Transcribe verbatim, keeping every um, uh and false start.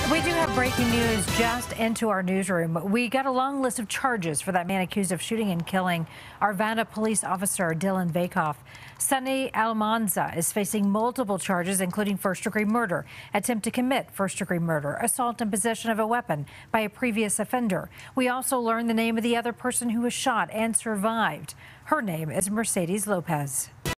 We do have breaking news just into our newsroom. We got a long list of charges for that man accused of shooting and killing Arvada police officer Dillon Vakoff. Sonny Almanza is facing multiple charges, including first-degree murder, attempt to commit first-degree murder, assault and possession of a weapon by a previous offender. We also learned the name of the other person who was shot and survived. Her name is Mercedes Lopez.